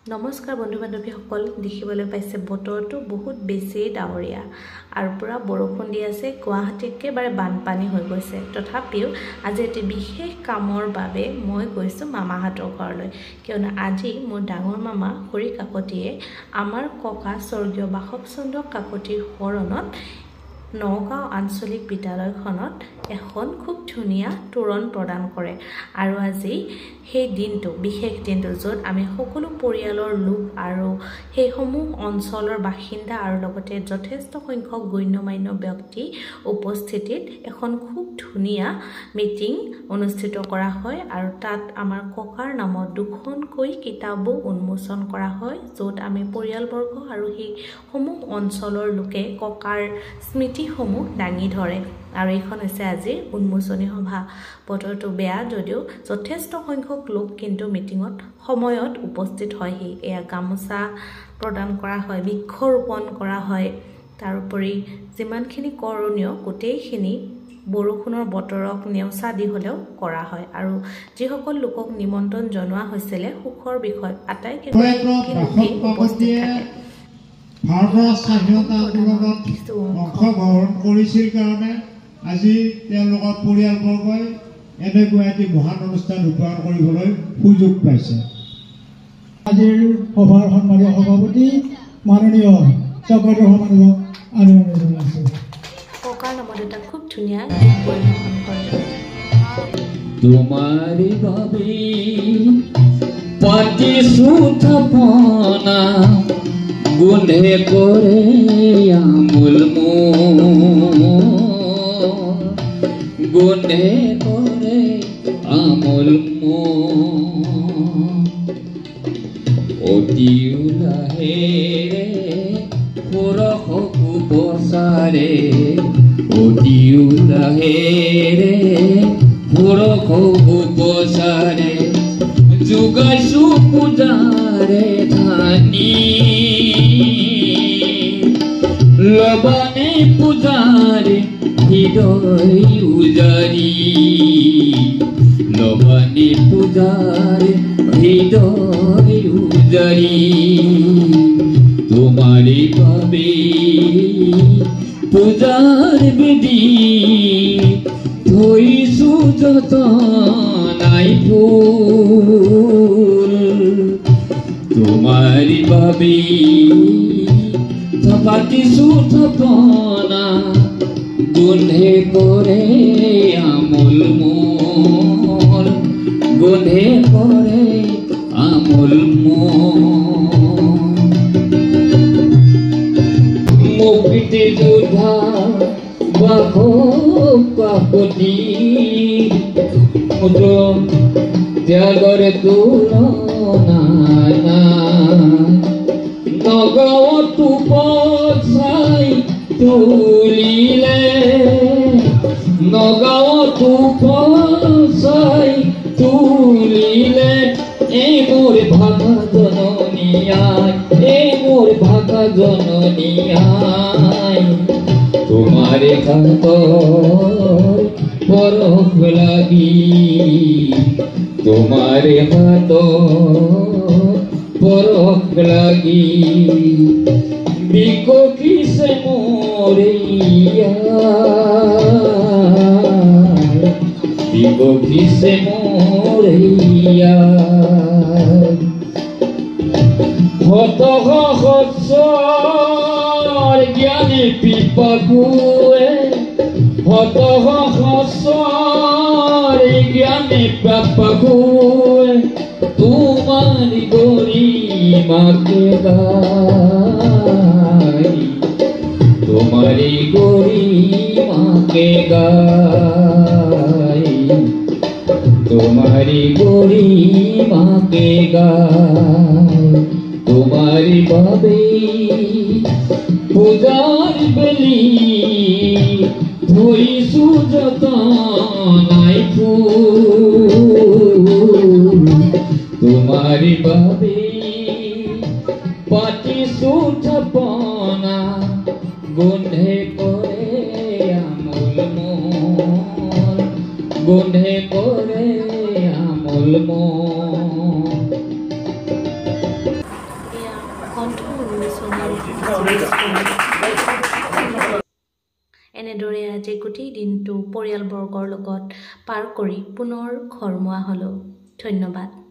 নমস্কাৰ বন্ধু বান্ধৱীসকল দেখিবলৈ পাইছে বতৰটো বহুত বেছি ডাৱৰীয়া আৰু পুৰা বৰষুণ দি আছে গুৱাহাটী একেবাৰে বানপানী হৈ গৈছে তথাপিও আজি এটি বিশেষ কামৰ বাবে মই গৈছো মামাহঁতৰ ঘৰলৈ কিয়নো আজি মোৰ ডাঙৰ মামা হৰি কাকতিয়ে আমাৰ ককা স্বৰ্গীয় বাসৱচন্দ্ৰ কাকতিৰ শৰণত নগাঁও আঞ্চলিক বিদ্যালয়খনত এখন খুব ধুনীয়া তোৰণ প্ৰদান কৰে আৰু আজি সেই দিনটো বিশেষ দিনটো য'ত আমি সকলো পৰিয়ালৰ লোক আৰু সেই সমূহ অঞ্চলৰ বাসিন্দা আৰু লগতে যথেষ্ট সংখ্যক গণ্যমান্য ব্যক্তি উপস্থিতিত এখন খুব ধুনীয়া মিটিং অনুষ্ঠিত কৰা হয় আৰু তাত আমাৰ ককাৰ নামত দুখনকৈ কিতাপো উন্মোচন কৰা হয় য'ত আমি পৰিয়ালবৰ্গ আৰু সেই সমূহ অঞ্চলৰ লোকে ককাৰ স্মৃতিসমূহ দাঙি ধৰে আৰু এইখন হৈছে আজি উন্মোচনী সভা বতৰটো বেয়া যদিও যথেষ্ট সংখ্যক লোক কিন্তু মিটিঙত সময়ত উপস্থিত হয়হি এয়া গামোচা প্ৰদান কৰা হয় বৃক্ষৰোপণ কৰা হয় তাৰোপৰি যিমানখিনি কৰণীয় গোটেইখিনি বৰষুণৰ বতৰক নেওচা দি হলেও কৰা হয় আৰু যিসকল লোকক নিমন্ত্ৰণ জনোৱা হৈছিল সুখৰ বিষয় আটাইকেইগৰাকী উপস্থিত থাকে ভাৰতৰ স্বাধীনতা আন্দোলনত অংশগ্ৰহণ কৰিছিল কাৰণে আজি তেওঁলোকৰ পৰিয়ালবৰ্গই এনেকুৱা এটি মহান অনুষ্ঠান ৰূপায়ণ কৰিবলৈ সুযোগ পাইছে আজিৰ সভাৰ সন্মানীয় সভাপতি মাননীয় চক্ৰধৰ সমাজক আদৰণি জনাইছোঁ ককাৰ নামত এটা খুব ধুনীয়া গীত পৰিৱেশন কৰে তোমারি বাবে পাতিছো থাপনা গুনে করে আমুল গুনে করে আমুল অতি উলাহেৰে পুৰখকু বচাৰে অতি উলাহেৰে পুৰখকু বচাৰে যোগাইছো পূজাৰে ধানী লবনে পূজাৰে হৃদয় উজাৰি লবনে পূজাৰে হৃদয় উজাৰি তোমাৰে বাবে পূজাৰ বেদী থৈছো যতনাই ফুল তোমারি বাবে পাতিছো থাপনা গুনে করে আমুল মোর গুনে করে আমুল মুক্তিতে যোদ্ধা বাসৱকাকতি ত্যাগরে তুলনা নগাঁৱত উপচাই তুলিলে নগাঁৱত উপচাই তুলিলে এই মোৰ ভাষা জননীয়াই এই মোৰ ভাষা জননীয়াই তোমারে হাতৰ পৰশ লাগি তোমারে হাতৰ পরখ লাগি বিকশিছে মরিয়া বিকশিছে মরিয়া হত সহস্ৰ জ্ঞানী পিপাকুৱে হত সহস্ৰ জ্ঞানী পিপাকুৱে তোমারি গরিমাকে গাই তোমারি গরিমাকে গাই তোমারি গরিমাকে গাই তোমারি বাবে পূজার বেলি ধৰিছো যতনাই ফুল তোমারি বাবে পাতিছো থাপনা গুনে করে আমুল গুনে করে আমুল এনেদৰে আজি গোটেই দিনটো পৰিয়ালবৰ্গৰ লগত পাৰ কৰি পুনৰ ঘৰমুৱা হ'লো। ধন্যবাদ।